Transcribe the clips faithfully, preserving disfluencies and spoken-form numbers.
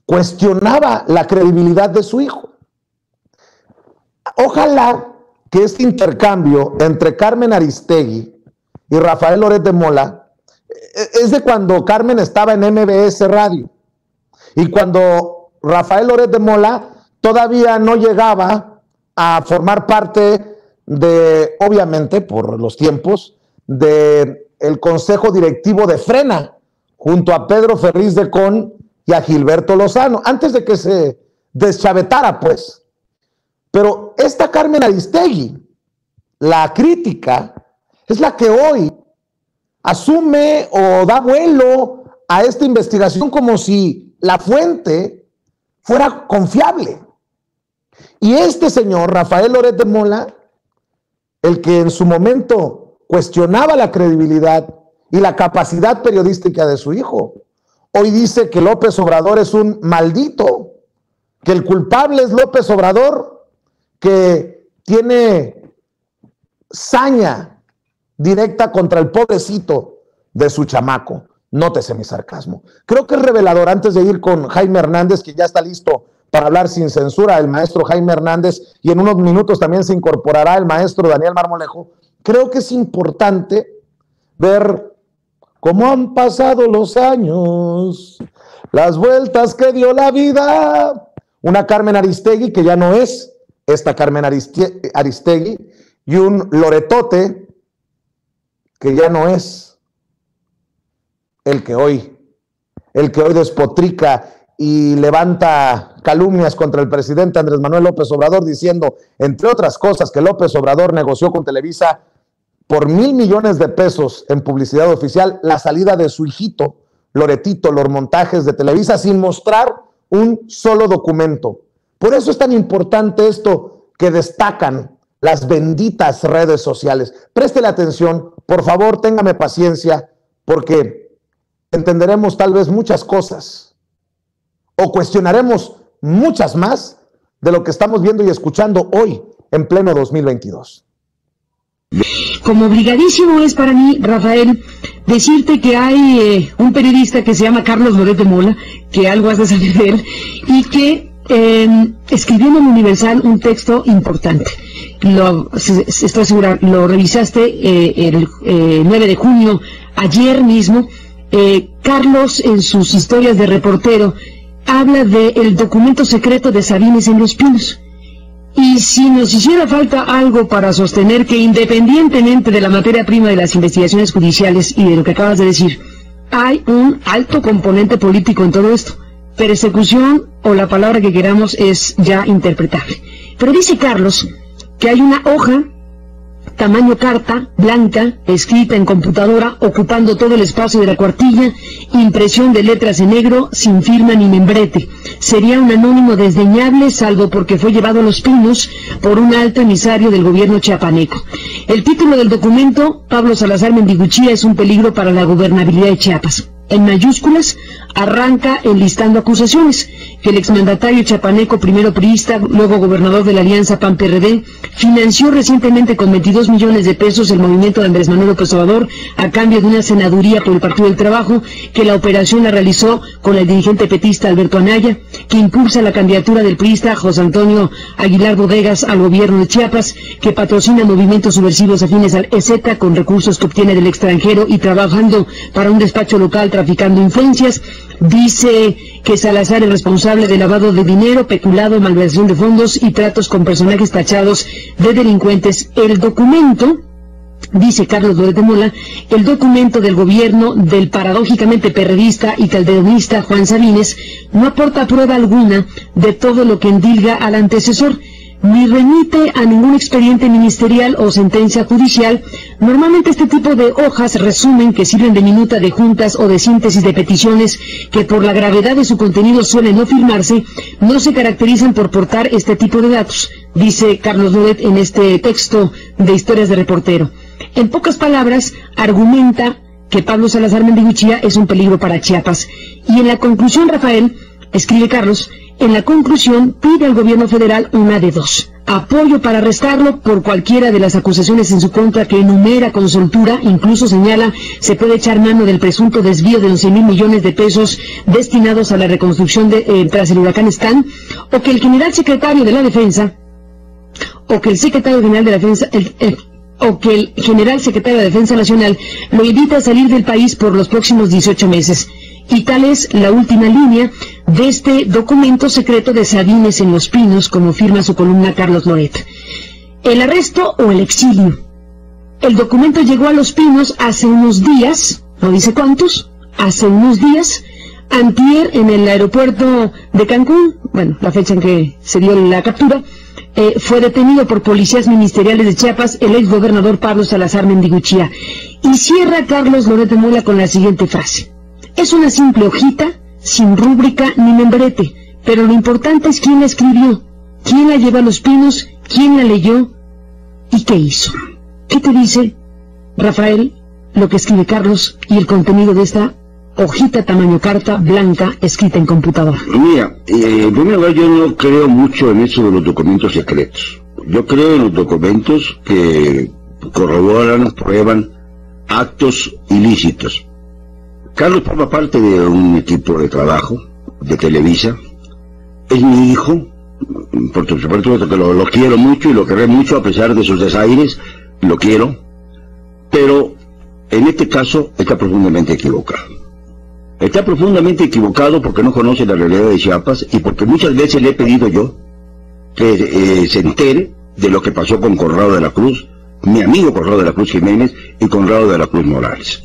cuestionaba la credibilidad de su hijo. Ojalá que este intercambio entre Carmen Aristegui y Rafael Loret de Mola es de cuando Carmen estaba en M B S Radio y cuando Rafael Loret de Mola todavía no llegaba a formar parte de, obviamente por los tiempos, de el consejo directivo de Frena, junto a Pedro Ferriz de Con y a Gilberto Lozano, antes de que se deschavetara, pues. Pero esta Carmen Aristegui, la crítica, es la que hoy asume o da vuelo a esta investigación como si la fuente fuera confiable. Y este señor, Rafael Loret de Mola, el que en su momento cuestionaba la credibilidad y la capacidad periodística de su hijo, hoy dice que López Obrador es un maldito, que el culpable es López Obrador, que tiene saña directa contra el pobrecito de su chamaco. Nótese mi sarcasmo. Creo que es revelador, antes de ir con Jaime Hernández, que ya está listo para hablar sin censura, el maestro Jaime Hernández, y en unos minutos también se incorporará el maestro Daniel Marmolejo. Creo que es importante ver cómo han pasado los años, las vueltas que dio la vida. Una Carmen Aristegui que ya no es esta Carmen Aristegui, y un Loretote que ya no es el que hoy, el que hoy despotrica y levanta calumnias contra el presidente Andrés Manuel López Obrador, diciendo, entre otras cosas, que López Obrador negoció con Televisa por mil millones de pesos en publicidad oficial la salida de su hijito, Loretito, los montajes de Televisa, sin mostrar un solo documento. Por eso es tan importante esto que destacan las benditas redes sociales. Préstele atención, por favor, téngame paciencia, porque entenderemos tal vez muchas cosas o cuestionaremos muchas más de lo que estamos viendo y escuchando hoy en pleno dos mil veintidós. Como obligadísimo es para mí, Rafael, decirte que hay eh, un periodista que se llama Carlos Loret de Mola, que algo has de saber de él, y que eh, escribió en el Universal un texto importante. Lo, estoy segura, lo revisaste eh, el eh, nueve de junio, ayer mismo. Eh, Carlos, en sus historias de reportero, habla del documento secreto de Sabines en Los Pinos. Y si nos hiciera falta algo para sostener que, independientemente de la materia prima de las investigaciones judiciales y de lo que acabas de decir, hay un alto componente político en todo esto, persecución o la palabra que queramos es ya interpretable. Pero dice Carlos que hay una hoja tamaño carta, blanca, escrita en computadora, ocupando todo el espacio de la cuartilla, impresión de letras en negro, sin firma ni membrete. Sería un anónimo desdeñable, salvo porque fue llevado a Los Pinos por un alto emisario del gobierno chiapaneco. El título del documento, Pablo Salazar Mendiguchía es un peligro para la gobernabilidad de Chiapas. En mayúsculas, arranca enlistando acusaciones, que el exmandatario chiapaneco, primero priista, luego gobernador de la Alianza P A N P R D, financió recientemente con veintidós millones de pesos el movimiento de Andrés Manuel López Obrador a cambio de una senaduría por el Partido del Trabajo, que la operación la realizó con el dirigente petista Alberto Anaya, que impulsa la candidatura del priista José Antonio Aguilar Bodegas al gobierno de Chiapas, que patrocina movimientos subversivos afines al E Z con recursos que obtiene del extranjero y trabajando para un despacho local traficando influencias. Dice que Salazar es responsable de lavado de dinero, peculado, malversación de fondos y tratos con personajes tachados de delincuentes. El documento, dice Carlos Loret de Mola, el documento del gobierno del paradójicamente perredista y calderonista Juan Sabines no aporta prueba alguna de todo lo que endilga al antecesor, ni remite a ningún expediente ministerial o sentencia judicial. Normalmente este tipo de hojas resumen que sirven de minuta de juntas o de síntesis de peticiones que por la gravedad de su contenido suelen no firmarse, no se caracterizan por portar este tipo de datos, dice Carlos Loret en este texto de Historias de Reportero. En pocas palabras, argumenta que Pablo Salazar Mendiguchía es un peligro para Chiapas. Y en la conclusión, Rafael, escribe Carlos, en la conclusión pide al gobierno federal una de dos: apoyo para arrestarlo por cualquiera de las acusaciones en su contra que enumera con soltura. Incluso señala se puede echar mano del presunto desvío de once mil millones de pesos destinados a la reconstrucción de, eh, tras el huracán Stan, o que el general secretario de la Defensa, o que el secretario general de la Defensa, el, el, o que el general secretario de Defensa Nacional lo evita salir del país por los próximos dieciocho meses. Y tal es la última línea de este documento secreto de Sabines en Los Pinos, como firma su columna Carlos Loret. El arresto o el exilio. El documento llegó a Los Pinos hace unos días, no dice cuántos, hace unos días, antier en el aeropuerto de Cancún, bueno, la fecha en que se dio la captura, eh, fue detenido por policías ministeriales de Chiapas el exgobernador Pablo Salazar Mendiguchía. Y cierra Carlos Loret de Mola con la siguiente frase. Es una simple hojita, sin rúbrica ni membrete, pero lo importante es quién la escribió, quién la lleva a Los Pinos, quién la leyó y qué hizo. ¿Qué te dice, Rafael, lo que escribe Carlos y el contenido de esta hojita tamaño carta blanca escrita en computadora? Mira, eh, en primer lugar, yo no creo mucho en eso de los documentos secretos. Yo creo en los documentos que corroboran, prueban actos ilícitos. Carlos forma parte de un equipo de trabajo de Televisa. Es mi hijo, por supuesto que lo, lo quiero mucho y lo querré mucho a pesar de sus desaires, lo quiero, pero en este caso está profundamente equivocado. Está profundamente equivocado porque no conoce la realidad de Chiapas y porque muchas veces le he pedido yo que eh, se entere de lo que pasó con Conrado de la Cruz, mi amigo Conrado de la Cruz Jiménez y Conrado de la Cruz Morales.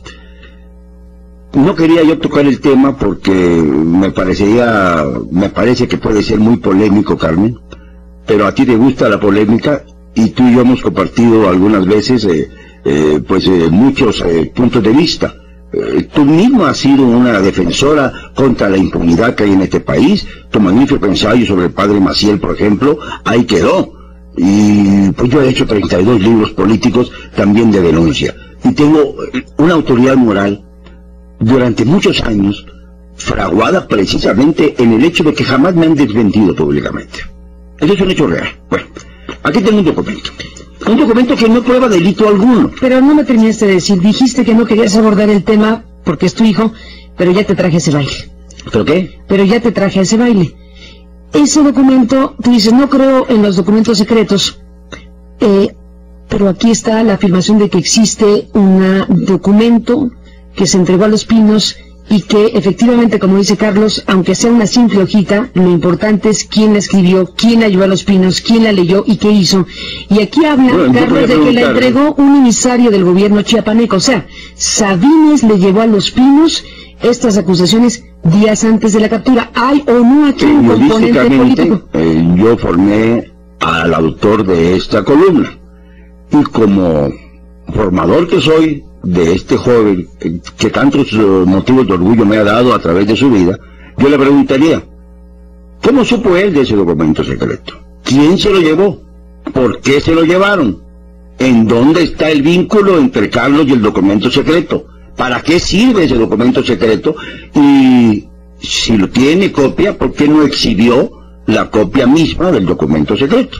No quería yo tocar el tema porque me parecería, me parece que puede ser muy polémico, Carmen, pero a ti te gusta la polémica y tú y yo hemos compartido algunas veces eh, eh, pues eh, muchos eh, puntos de vista. Eh, tú mismo has sido una defensora contra la impunidad que hay en este país. Tu magnífico ensayo sobre el padre Maciel, por ejemplo, ahí quedó. Y pues yo he hecho treinta y dos libros políticos también de denuncia. Y tengo una autoridad moral durante muchos años, fraguada precisamente en el hecho de que jamás me han desmentido públicamente. Eso es un hecho real. Bueno, aquí tengo un documento. Un documento que no prueba delito alguno. Pero no me terminaste de decir, dijiste que no querías abordar el tema porque es tu hijo, pero ya te traje ese baile. ¿Pero qué? Pero ya te traje ese baile. Ese documento, tú dices, no creo en los documentos secretos, eh, pero aquí está la afirmación de que existe un documento que se entregó a Los Pinos y que efectivamente, como dice Carlos, aunque sea una simple hojita, lo importante es quién la escribió, quién la llevó a Los Pinos, quién la leyó y qué hizo. Y aquí habla, bueno, Carlos, de que la entregó un emisario del gobierno chiapaneco. O sea, Sabines le llevó a Los Pinos estas acusaciones días antes de la captura. ¿Hay o no aquí un componente político? Eh, yo formé al autor de esta columna y como formador que soy de este joven que tantos uh, motivos de orgullo me ha dado a través de su vida, yo le preguntaría, ¿cómo supo él de ese documento secreto? ¿Quién se lo llevó? ¿Por qué se lo llevaron? ¿En dónde está el vínculo entre Carlos y el documento secreto? ¿Para qué sirve ese documento secreto? Y si lo tiene copia, ¿por qué no exhibió la copia misma del documento secreto?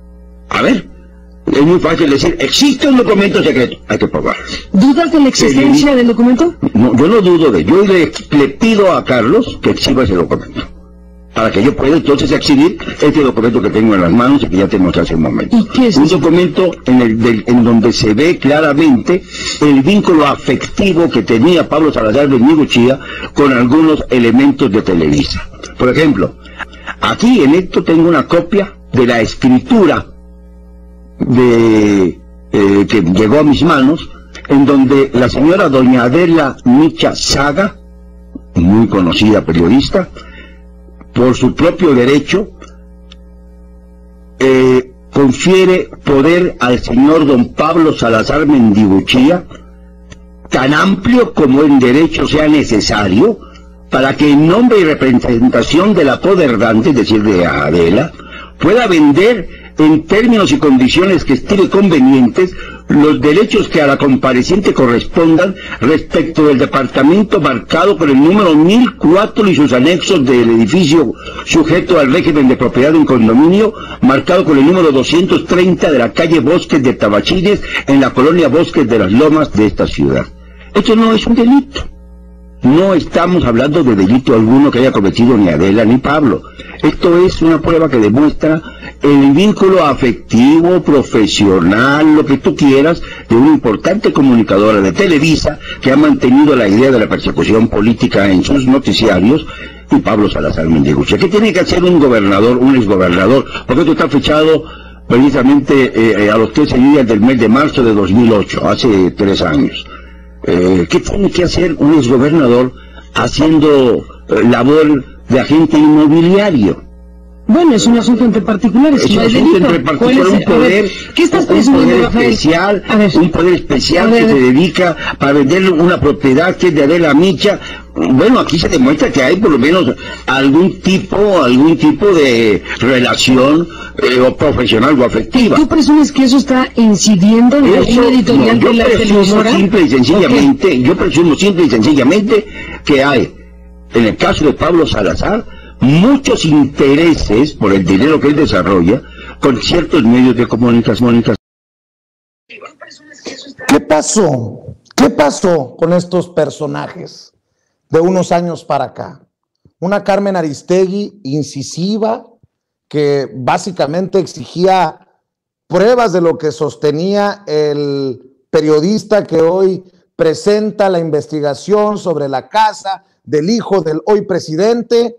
A ver, es muy fácil decir, existe un documento secreto, hay que probarlo. ¿Dudas de la existencia del documento? No, yo no dudo de, yo le, le pido a Carlos que exhiba ese documento, para que yo pueda entonces exhibir este documento que tengo en las manos y que ya te mostré hace un momento. ¿Y qué es un eso? documento en, el, del, en donde se ve claramente el vínculo afectivo que tenía Pablo Salazar Mendiguchía con algunos elementos de Televisa. Por ejemplo, aquí en esto tengo una copia de la escritura de eh, que llegó a mis manos, en donde la señora doña Adela Micha Saga, muy conocida periodista, por su propio derecho, eh, confiere poder al señor don Pablo Salazar Mendiguchía, tan amplio como en derecho sea necesario, para que en nombre y representación de la poderdante, es decir, de Adela, pueda vender en términos y condiciones que estime convenientes los derechos que a la compareciente correspondan respecto del departamento marcado por el número mil cuatro y sus anexos del edificio sujeto al régimen de propiedad de un condominio, marcado con el número doscientos treinta de la calle Bosques de Tabachines, en la colonia Bosques de las Lomas de esta ciudad. Esto no es un delito. No estamos hablando de delito alguno que haya cometido ni Adela ni Pablo. Esto es una prueba que demuestra el vínculo afectivo, profesional, lo que tú quieras, de una importante comunicadora de Televisa que ha mantenido la idea de la persecución política en sus noticiarios, y Pablo Salazar Mendiguchi. ¿Qué tiene que hacer un gobernador, un exgobernador? Porque esto está fechado precisamente eh, a los trece días del mes de marzo de dos mil ocho, hace tres años. Eh, ¿Qué tiene que hacer un exgobernador haciendo eh, labor de agente inmobiliario? Bueno, es un asunto entre particulares. Es un asunto entre particulares, un poder, ¿qué estás un presumiendo, poder Rafael? especial, A ver. un poder especial ver, que se dedica para vender una propiedad que es de Adela Micha. Bueno, aquí se demuestra que hay por lo menos algún tipo, algún tipo de relación eh, o profesional o afectiva. ¿Tú presumes que eso está incidiendo en la Eso, línea editorial no, de la yo presumo televisora? simple y sencillamente, okay. yo presumo simple y sencillamente que hay, en el caso de Pablo Salazar, muchos intereses por el dinero que él desarrolla con ciertos medios de comunicación. ¿Qué pasó? ¿Qué pasó con estos personajes de unos años para acá? Una Carmen Aristegui incisiva que básicamente exigía pruebas de lo que sostenía el periodista que hoy presenta la investigación sobre la casa del hijo del hoy presidente.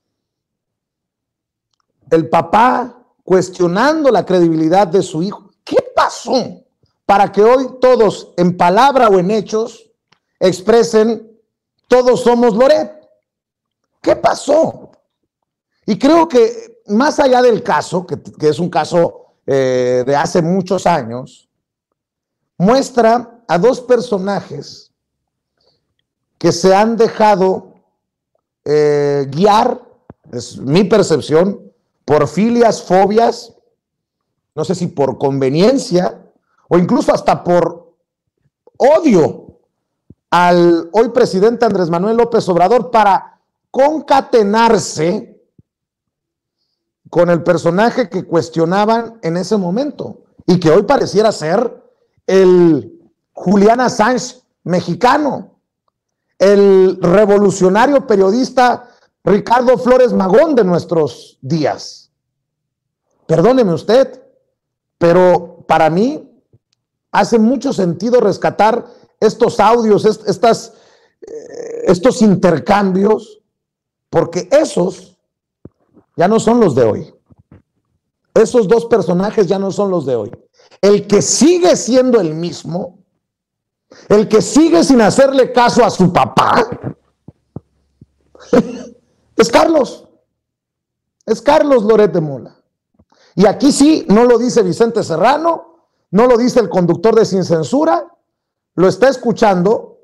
El papá cuestionando la credibilidad de su hijo. ¿Qué pasó para que hoy todos, en palabra o en hechos, expresen todos somos Loret? ¿Qué pasó? Y creo que más allá del caso, que, que es un caso eh, de hace muchos años, muestra a dos personajes que se han dejado eh, guiar, es mi percepción, por filias, fobias, no sé si por conveniencia o incluso hasta por odio al hoy presidente Andrés Manuel López Obrador para concatenarse con el personaje que cuestionaban en ese momento y que hoy pareciera ser el Julián Assange mexicano, el revolucionario periodista Ricardo Flores Magón de nuestros días. Perdóneme usted, pero para mí hace mucho sentido rescatar estos audios, est estas, eh, estos intercambios, porque esos ya no son los de hoy. Esos dos personajes ya no son los de hoy. El que sigue siendo el mismo, el que sigue sin hacerle caso a su papá, es Carlos, es Carlos Loret de Mola. Y aquí sí, no lo dice Vicente Serrano, no lo dice el conductor de Sin Censura, lo está escuchando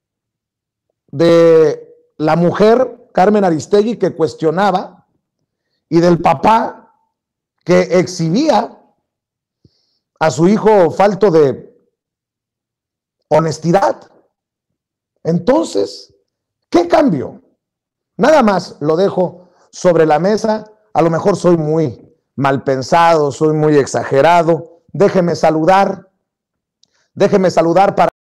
de la mujer Carmen Aristegui que cuestionaba y del papá que exhibía a su hijo falto de honestidad. Entonces, ¿qué cambió? Nada más lo dejo sobre la mesa. A lo mejor soy muy mal pensado, soy muy exagerado. Déjeme saludar, déjeme saludar para